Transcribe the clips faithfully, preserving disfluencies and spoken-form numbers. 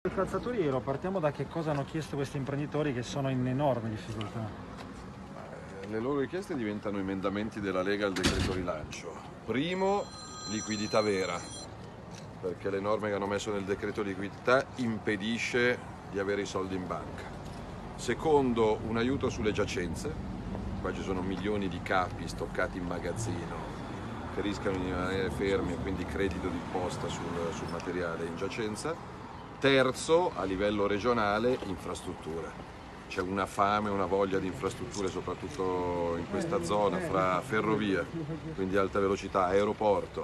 Il calzaturiero, partiamo da che cosa hanno chiesto questi imprenditori che sono in enorme difficoltà. Le loro richieste diventano emendamenti della Lega al decreto rilancio. Primo, liquidità vera, perché le norme che hanno messo nel decreto liquidità impedisce di avere i soldi in banca. Secondo, un aiuto sulle giacenze, qua ci sono milioni di capi stoccati in magazzino che rischiano di rimanere fermi e quindi credito d'imposta sul, sul materiale in giacenza. Terzo, a livello regionale, infrastrutture. C'è una fame, una voglia di infrastrutture, soprattutto in questa zona, fra ferrovie, quindi alta velocità, aeroporto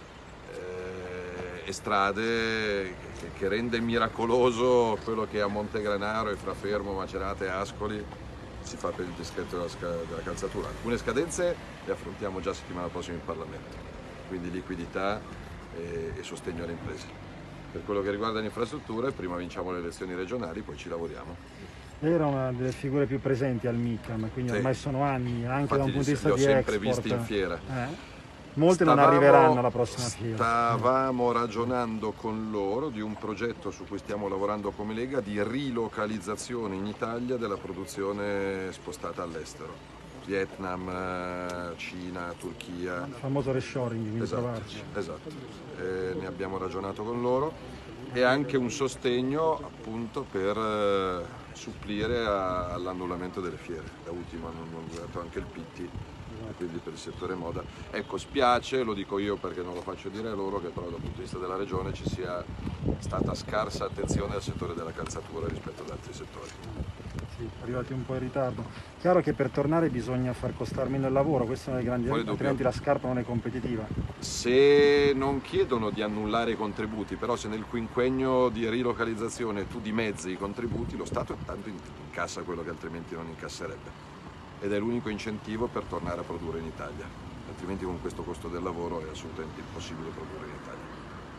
eh, e strade, che, che rende miracoloso quello che a Montegranaro e fra Fermo, Macerata e Ascoli si fa per il distretto della, della calzatura. Alcune scadenze le affrontiamo già settimana prossima in Parlamento, quindi liquidità e, e sostegno alle imprese. Per quello che riguarda le infrastrutture, prima vinciamo le elezioni regionali, poi ci lavoriamo. Lei era una delle figure più presenti al MICAM, quindi ormai sì. Sono anni, anche Infatti, da un punto di vista li ho di sempre export. visti in fiera. Eh? Molte stavamo, non arriveranno alla prossima fiera. Stavamo ragionando con loro di un progetto su cui stiamo lavorando come Lega di rilocalizzazione in Italia della produzione spostata all'estero. Vietnam, Cina, Turchia. Il famoso reshoring, quindi esatto, provarci. Esatto, eh, ne abbiamo ragionato con loro e anche un sostegno appunto per eh, supplire all'annullamento delle fiere. Da ultimo hanno annullato anche il Pitti, quindi per il settore moda. Ecco, spiace, lo dico io perché non lo faccio dire a loro, che però dal punto di vista della regione ci sia stata scarsa attenzione al settore della calzatura rispetto ad altri settori. Sì, arrivati un po' in ritardo. Chiaro che per tornare bisogna far costare meno il lavoro, questo è uno dei grandi, altrimenti la scarpa non è competitiva. Se non chiedono di annullare i contributi, però se nel quinquennio di rilocalizzazione tu dimezzi i contributi, lo Stato intanto incassa quello che altrimenti non incasserebbe. Ed è l'unico incentivo per tornare a produrre in Italia, altrimenti con questo costo del lavoro è assolutamente impossibile produrre in Italia.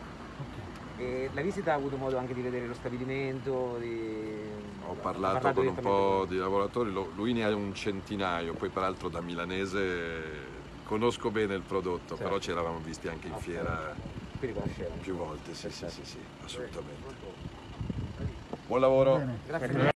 E la visita ha avuto modo anche di vedere lo stabilimento? Di... Ho parlato, parlato con un po' di lavoratori, lui ne ha un centinaio, poi peraltro da milanese conosco bene il prodotto, certo. Però ci eravamo visti anche in okay. fiera più volte, sì, sì, sì, sì, assolutamente. Buon lavoro! Bene. Grazie.